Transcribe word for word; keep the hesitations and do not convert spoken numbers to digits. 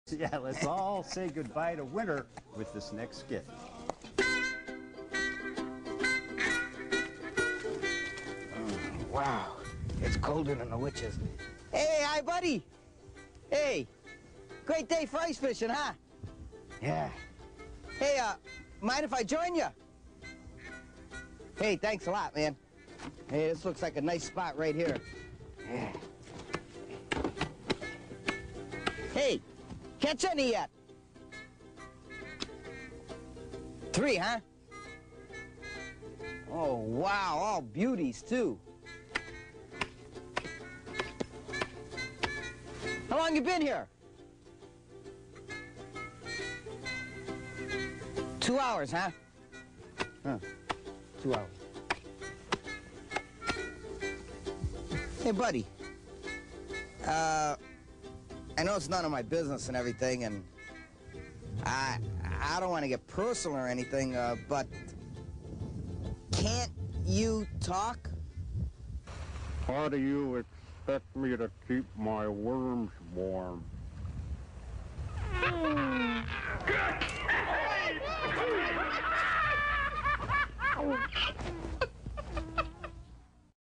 Yeah, let's all say goodbye to winter with this next skit. Mm, wow, it's colder than the witches. Hey, hi, buddy. Hey, great day for ice fishing, huh? Yeah. Hey, uh, mind if I join you? Hey, thanks a lot, man. Hey, this looks like a nice spot right here. Yeah. Hey, catch any yet? Three, huh? Oh, wow, all beauties, too. How long you been here? Two hours, huh? Huh, two hours. Hey, buddy. Uh, I know it's none of my business and everything, and I I don't want to get personal or anything, uh, but can't you talk? How do you expect me to keep my worms warm?